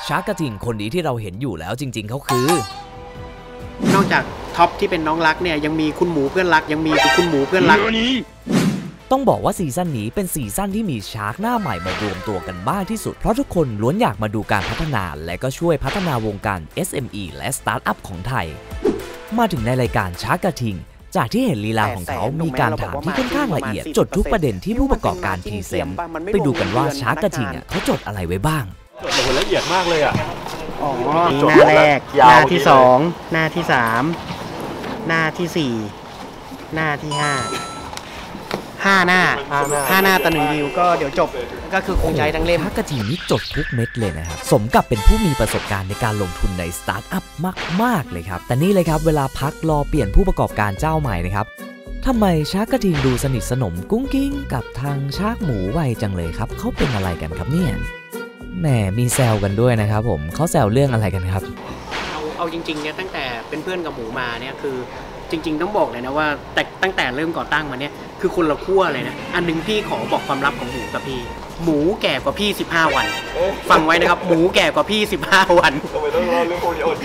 ชาร์กกระทิงคนนี้ที่เราเห็นอยู่แล้วจริงๆเขาคือนอกจากท็อปที่เป็นน้องรักเนี่ยยังมีคุณหมูเพื่อนรักยังมีคุณหมูเพื่อนรักต้องบอกว่าซีซั่นนี้เป็นซีซั่นที่มีชาร์กหน้าใหม่มารวมตัวกันมากที่สุดเพราะทุกคนล้วนอยากมาดูการพัฒนาและก็ช่วยพัฒนาวงการ SME และสตาร์ทอัพของไทยมาถึงในรายการชาร์กกระทิงจากที่เห็นลีลาของเขามีการถามที่ค่อนข้างละเอียดจดทุกประเด็นที่ผู้ประกอบการพรีเซนต์ไปดูกันว่าชาร์กกระทิงเขาจดอะไรไว้บ้างจดละเอียดมากเลยอ่ะหน้าแรกหน้าที่2หน้าที่3หน้าที่4หน้าที่5หน้าต่อ1วิวก็เดี๋ยวจบก็คือคงใช้ทั้งเล่มชาร์กกระทิงนี้จดทุกเม็ดเลยนะครับสมกับเป็นผู้มีประสบการณ์ในการลงทุนในสตาร์ทอัพมากๆเลยครับแต่นี่เลยครับเวลาพักรอเปลี่ยนผู้ประกอบการเจ้าใหม่นะครับทำไมชาร์กกระทิงดูสนิทสนมกุ้งกิ้งกับทางชาร์กหมูไวจังเลยครับเขาเป็นอะไรกันครับเนี่ยแหมมีแซวกันด้วยนะครับผมเขาแซวเรื่องอะไรกันครับเอาจริงๆเนี่ยตั้งแต่เป็นเพื่อนกับหมูมาเนี่ยคือจริงๆต้องบอกเลยนะว่าแต่ตั้งแต่เริ่มก่อตั้งมาเนี่ยคือคนละขั้วเลยนะอันนึงพี่ขอบอกความลับของหมูกับพี่หมูแก่กว่าพี่15วันฟังไว้นะครับหมูแก่กว่าพี่15วันทำไมต้องเล่าเรื่องพวกนี้อด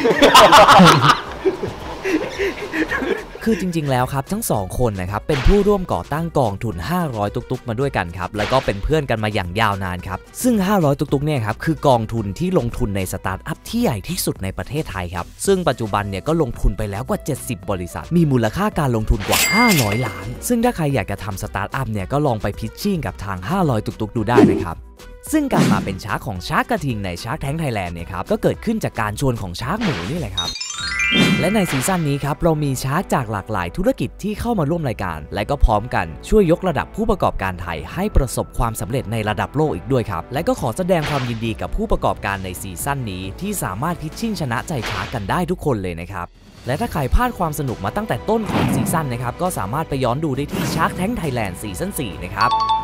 คือจริงๆแล้วครับทั้ง2คนนะครับเป็นผู้ร่วมก่อตั้งกองทุน500ตุกๆมาด้วยกันครับแล้วก็เป็นเพื่อนกันมาอย่างยาวนานครับซึ่ง500ตุกๆเนี่ยครับคือกองทุนที่ลงทุนในสตาร์ทอัพที่ใหญ่ที่สุดในประเทศไทยครับซึ่งปัจจุบันเนี่ยก็ลงทุนไปแล้วกว่า70บริษัทมีมูลค่าการลงทุนกว่า500ล้านซึ่งถ้าใครอยากจะทำสตาร์ทอัพเนี่ยก็ลองไปพิชชิ่งกับทาง500ตุกๆดูได้นะครับซึ่งการมาเป็นชาร์กของชาร์กกระทิงในชาร์กแทงค์ไทยแลนด์เนี่ยครับก็เกิดขึ้นจากการชวนของชาร์กหมูนี่แหละครับและในซีซั่นนี้ครับเรามีชาร์กจากหลากหลายธุรกิจที่เข้ามาร่วมรายการและก็พร้อมกันช่วยยกระดับผู้ประกอบการไทยให้ประสบความสำเร็จในระดับโลกอีกด้วยครับและก็ขอแสดงความยินดีกับผู้ประกอบการในซีซั่นนี้ที่สามารถพิชชิ่งชนะใจชาร์กกันได้ทุกคนเลยนะครับและถ้าใครพลาดความสนุกมาตั้งแต่ต้นของซีซั่นนะครับก็สามารถไปย้อนดูได้ที่ชาร์กแทงค์ไทยแลนด์ซีซั่น4นะครับ